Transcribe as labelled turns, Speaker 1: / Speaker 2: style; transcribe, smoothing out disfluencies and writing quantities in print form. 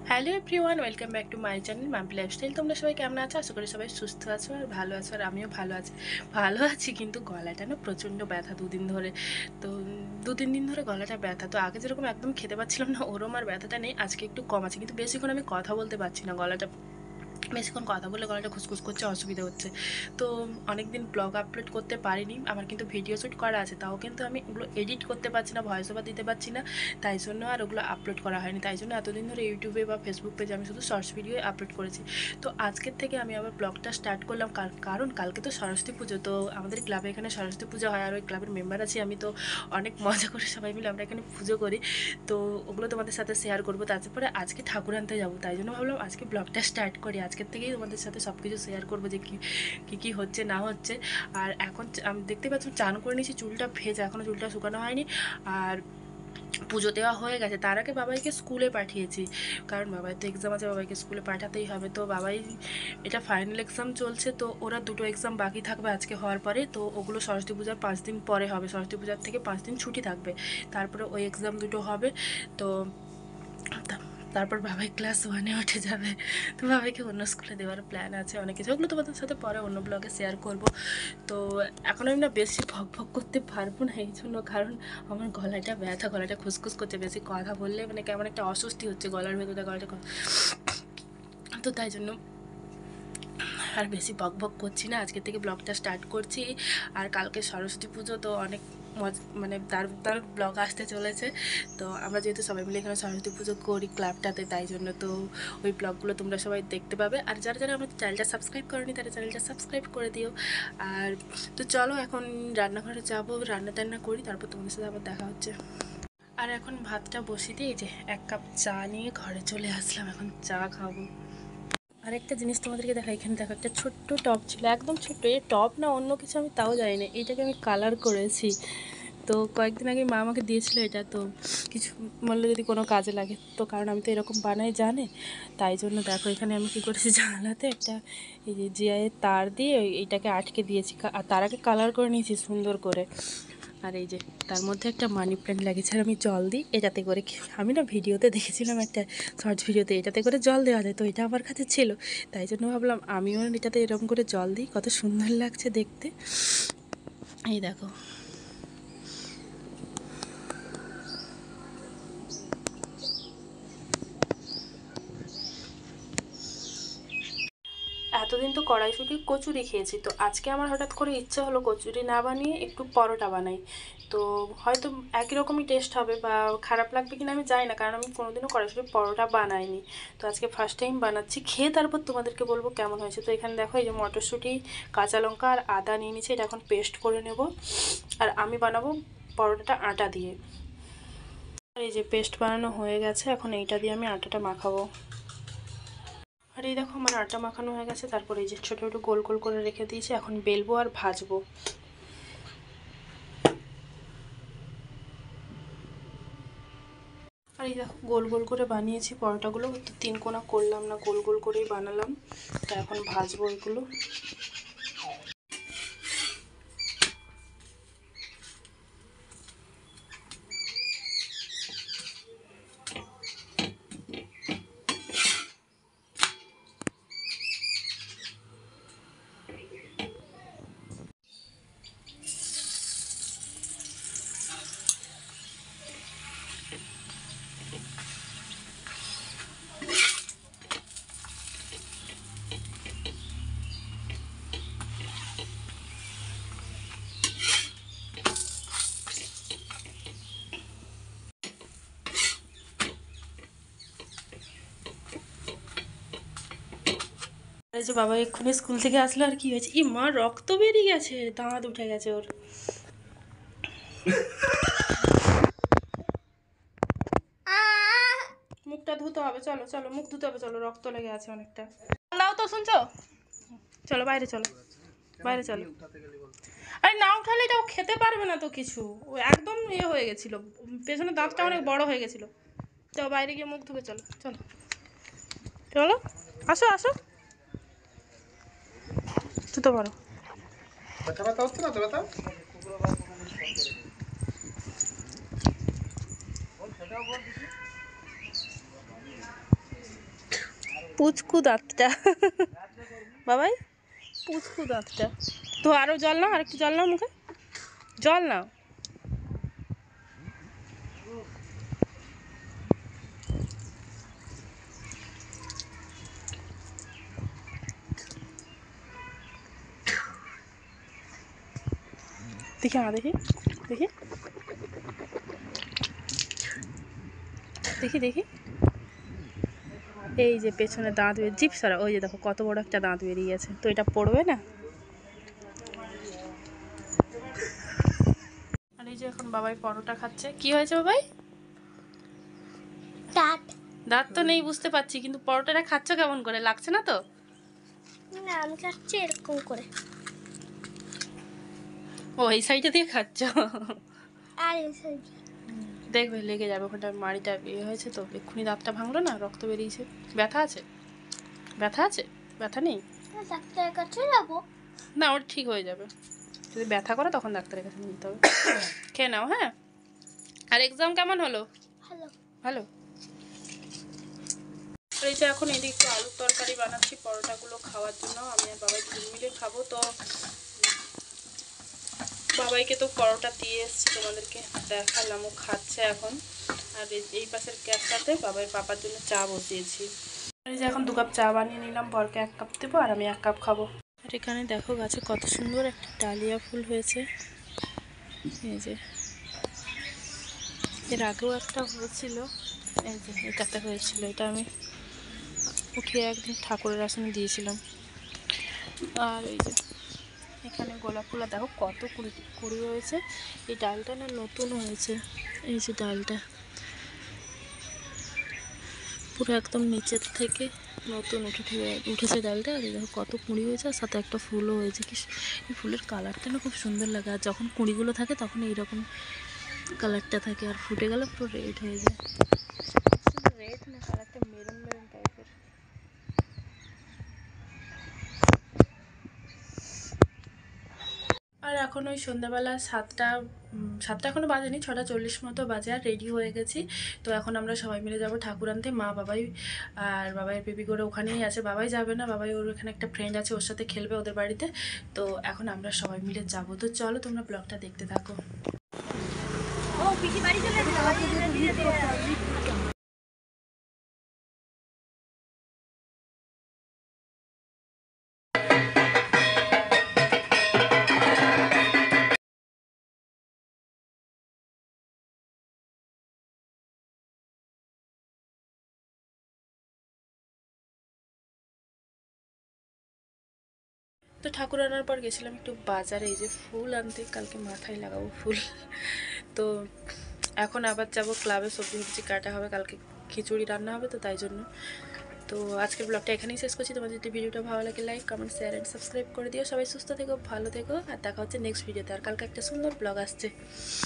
Speaker 1: Hello everyone, welcome back to my channel Mampi lifestyle. তোমরা সবাই কেমন আছো? আশা করি সবাই সুস্থ আছো আর ভালো আছো। আর আমিও ভালো আছি কিন্তু গলাটা না প্রচণ্ড ব্যথা দুদিন ধরে। তো 2-3 দিন ধরে গলাটা ব্যথা। তো আগে যেরকম একদম খেতে পাচ্ছিলাম না, ওরম আর ব্যথাটা নেই। আজকে একটু কম আছে, কিন্তু বেশিক্ষণ আমি কথা বলতে পারছি না। বেশিক্ষণ কথা বললে গলাটা খুসখুস করছে, অসুবিধা হচ্ছে। তো অনেক দিন ব্লগ আপলোড করতে পারিনি। আমার কিন্তু ভিডিও শ্যুট করা আছে, তাও কিন্তু আমি ওগুলো এডিট করতে পারছি না, ভয়েস ওভার দিতে পারছি না। তাই জন্য আর ওগুলো আপলোড করা হয়নি। তাই জন্য এতদিন ধরে ইউটিউবে বা ফেসবুক পেজে আমি শুধু শর্টস ভিডিও আপলোড করেছি। তো আজকের থেকে আমি আবার ব্লগটা স্টার্ট করলাম, কারণ কালকে তো সরস্বতী পুজো। তো আমাদের ক্লাবে এখানে সরস্বতী পুজো হয়, আর ওই ক্লাবের মেম্বার আছি আমি। তো অনেক মজা করে সবাই মিলে আমরা এখানে পুজো করি। তো ওগুলো তোমাদের সাথে শেয়ার করবো। তারপরে আজকে ঠাকুর আনতে যাবো, তাই জন্য ভাবলাম আজকে ব্লগটা স্টার্ট করি। আজকের থেকেই তোমাদের সাথে সব কিছু শেয়ার করবো যে কী হচ্ছে না হচ্ছে। আর এখন আমি দেখতে পাচ্ছি চান করে নিয়েছি, চুলটা ভেজা, এখনও চুলটা শুকানো হয়নি। আর পুজো দেওয়া হয়ে গেছে। তার আগে বাবাইকে স্কুলে পাঠিয়েছি, কারণ বাবাই তো এক্সাম আছে, বাবাইকে স্কুলে পাঠাতেই হবে। তো বাবাই এটা ফাইনাল এক্সাম চলছে, তো ওরা 2টো এক্সাম বাকি থাকবে আজকে হওয়ার পরে। তো ওগুলো সরস্বতী পূজার 5 দিন পরে হবে। সরস্বতী পূজার থেকে 5 দিন ছুটি থাকবে, তারপরে ওই এক্সাম 2টো হবে। তো তারপর বাবাই ক্লাস 1-এ উঠে যাবে। তো বাবাইকে অন্য স্কুলে দেওয়ার প্ল্যান আছে, অনেক কিছু। ওগুলো তোমাদের সাথে পরে অন্য ব্লগে শেয়ার করব। তো এখন আমি না বেশি ভক করতে পারবো না এই জন্য, কারণ আমার গলাটা ব্যথা, গলাটা খুসখুস করছে। বেশি কথা বললে মানে কেমন একটা অস্বস্তি হচ্ছে গলার ভেতরে, গলাটা। তো তাই জন্য আর বেশি বক করছি না, আজকে থেকে ব্লগটা স্টার্ট করছি। আর কালকে সরস্বতী পুজো, তো অনেক মানে তার ব্লগ আসতে চলেছে। তো আমরা যেহেতু সবাই মিলে এখানে সরস্বতী পুজো করি ক্লাবটাতে, তাই জন্য তো ওই ব্লগগুলো তোমরা সবাই দেখতে পাবে। আর যারা যারা আমার চ্যানেলটা সাবস্ক্রাইব করেনি তারা চ্যানেলটা সাবস্ক্রাইব করে দিও। আর তো চলো এখন রান্নাঘরে যাবো, রান্না করি, তারপর তোমাদের সাথে আবার দেখা হচ্ছে। আর এখন ভাতটা বসিয়ে দিয়ে যে 1 কাপ চা নিয়ে ঘরে চলে আসলাম, এখন চা খাবো। আরেকটা জিনিস তোমাদেরকে দেখা, এখানে দেখো একটা ছোট্ট টব ছিল, একদম ছোট্ট। এই টব না অন্য কিছু আমি তাও জানি না, এইটাকে আমি কালার করেছি। তো কয়েকদিন আগে মা আমাকে দিয়েছিল এটা, তো কিছু বললো যদি কোনো কাজে লাগে, তো কারণ আমি তো এরকম বানাই জানে। তাই জন্য দেখো এখানে আমি কী করেছি, জানালাতে একটা এই যে জিআইয়ের তার দিয়ে এইটাকে আটকে দিয়েছি। আর তার আগে কালার করে নিয়েছি সুন্দর করে। আর এই যে তার মধ্যে একটা মানি প্ল্যান্ট লাগিয়েছে। আর আমি জল দিই এটাতে করে। আমি না ভিডিওতে দেখেছিলাম একটা শর্টস ভিডিওতে, এটাতে করে জল দেওয়া যায়, তো এটা আমার কাছে ছিল। তাই জন্য ভাবলাম আমিও এটাতে এরকম করে জল দিই, কত সুন্দর লাগছে দেখতে। এই দেখো, এতদিন তো কড়াইশুঁটি কচুরি খেয়েছি, তো আজকে আমার হঠাৎ করে ইচ্ছে হলো কচুরি না বানিয়ে একটু পরোটা বানাই। তো হয়তো একই রকমই টেস্ট হবে বা খারাপ লাগবে কিনা আমি জানি না, কারণ আমি কোনোদিনও কড়াইশুঁটির পরোটা বানাইনি। তো আজকে ফার্স্ট টাইম বানাচ্ছি, খেয়ে তারপর তোমাদেরকে বলবো কেমন হয়েছে। তো এখানে দেখো এই যে মটরশুঁটি, কাঁচা লঙ্কা আর আদা নিয়ে নিচ্ছি, এটা এখন পেস্ট করে নেব। আর আমি বানাবো পরোটাটা আটা দিয়ে। আর এই যে পেস্ট বানানো হয়ে গেছে, এখন এইটা দিয়ে আমি আটাটা মাখাবো। আর এই দেখো আমার আটা মাখানো হয়ে গেছে। তারপরে এই যে ছোটো ছোটো গোল গোল করে রেখে দিয়েছি, এখন বেলবো আর ভাজবো। আর এই দেখো গোল গোল করে বানিয়েছি পরোটাগুলো, তো 3 কোনা করলাম না, গোল গোল করেই বানালাম। তো এখন ভাজবো এগুলো। এই যে বাবা এক্ষুনি স্কুল থেকে আসলো। আর কি হয়েছে, ই মা রক্ত বেরিয়ে গেছে, দাঁত উঠে গেছে ওর। মুখটা ধুতে হবে, চলো চলো মুখ ধুতে হবে, চলো রক্ত লেগে আছে অনেকটা। নাও তো, শুনছো? চলো বাইরে, চলো বাইরে চলো। আরে না উঠালে এটাও খেতে পারবে না তো কিছু, ও একদম ইয়ে হয়ে গেছিলো, পেছনে দাঁতটা অনেক বড় হয়ে গেছিলো। তো বাইরে গিয়ে মুখ ধুবে, চলো চলো চলো, আসো আসো, ধুতে পারো। ব্যথা হচ্ছে না তো? ব্যথা পুচকু দাঁতটা বাবাই, পুচকু দাঁতটা। তো আরও জল নাও, আর একটু জল নাও, মুখে জল নাও। দেখি দেখি দেখি দেখি দেখি এই যে পেছনে দাঁত বেরিয়ে, জিপ সারা, ওই যে দেখো কত বড় একটা দাঁত বেরিয়ে গেছে। তো এটা পড়বে না। আর এই যে এখন বাবাই পরোটা খাচ্ছে। কি হয়েছে বাবাই?
Speaker 2: দাঁত।
Speaker 1: দাঁত তো নেই বুঝতে পারছি, কিন্তু পরোটাটা খাচ্ছ কেমন করে? লাগছে না তো?
Speaker 2: না, আমি খাচ্ছি এরকম করে।
Speaker 1: ও এই সাইডে দিয়ে খাচ্ছ?
Speaker 2: আর এই সাইডে
Speaker 1: দেখবে লেগে যাবে, ওখানটা মাড়িটা ইয়ে হয়েছে তো, এক্ষুনি দাঁতটা ভাঙলো না, রক্ত বেরিয়েছে। ব্যথা আছে? ব্যথা আছে? ব্যথা নেই?
Speaker 2: ডাক্তারের কাছে যাবো?
Speaker 1: না, ওর ঠিক হয়ে যাবে। যদি ব্যথা করে তখন ডাক্তারের কাছে নিতে হবে। খেয়ে নাও, হ্যাঁ। আর এক্সাম কেমন হলো?
Speaker 2: ভালো।
Speaker 1: ভালো। এই যে এখন এদিকে একটু আলুর তরকারি বানাচ্ছি পরোটাগুলো খাওয়ার জন্য। আমি আর বাবাই দুজন মিলে খাবো। তো বাবাইকে তো পরোটা দিয়ে এসছি, তোমাদেরকে দেখালাম, ও খাচ্ছে এখন। আর এই পাশের গ্যাসটাতে বাবার পাপার জন্য চা বসিয়েছি। এই যে এখন 2 কাপ চা বানিয়ে নিলাম, বরকে 1 কাপ দেবো আর আমি 1 কাপ খাবো। আর এখানে দেখো গাছে কত সুন্দর একটা ডালিয়া ফুল হয়েছে। এই যে এর আগেও একটা হয়েছিল, এই যে এটাতে হয়েছিল, এটা আমি উঠিয়ে একদিন ঠাকুরের আসনে দিয়েছিলাম। আর এই যে এখানে গোলাপ ফুল, দেখো কত কুড়ি হয়েছে। এই ডালটা না নতুন হয়েছে, এই যে ডালটা পুরো একদম নিচের থেকে নতুন উঠেছে ডালটা। আর দেখো কত কুঁড়ি হয়েছে, আর সাথে একটা ফুলও হয়েছে। কি এই ফুলের কালারটা না খুব সুন্দর লাগে। আর যখন কুঁড়িগুলো থাকে তখন এইরকম কালারটা থাকে, আর ফুটে গেলে পুরো রেড হয়ে যায়। রেড না, কালারটা মেরুন মেরুন টাইপের। আর এখন ওই সন্ধ্যাবেলা 7টা এখনও বাজেনি, 6:40 মতো বাজে। আর রেডি হয়ে গেছি। তো এখন আমরা সবাই মিলে যাব ঠাকুর আনতে। মা, বাবাই আর বাবাইয়ের বেবি করে ওখানেই আছে। বাবাই যাবে না, বাবাই ওর এখানে একটা ফ্রেন্ড আছে, ওর সাথে খেলবে ওদের বাড়িতে। তো এখন আমরা সবাই মিলে যাব। তো চলো তোমরা ব্লগটা দেখতে থাকো। তো ঠাকুর আনার পর গেছিলাম একটু বাজারে, এই যে ফুল আনতে, কালকে মাথায় লাগাবো ফুল। তো এখন আবার যাবো ক্লাবে, সবজি সবজি কাটা হবে, কালকে খিচুড়ি রান্না হবে, তো তাই জন্য। তো আজকের ব্লগটা এখানেই শেষ করছি। তোমাদের যদি ভিডিওটা ভালো লাগে like, comment, share and subscribe করে দিও। সবাই সুস্থ থেকো, ভালো থেকো, আর দেখা হচ্ছে নেক্সট ভিডিওতে। আর কালকে একটা সুন্দর ব্লগ আসছে।